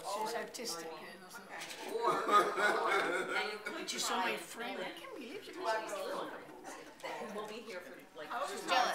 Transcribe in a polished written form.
She's artistic. Or and you could She's so many frames. I can't believe she's that will be here for like She's jealous.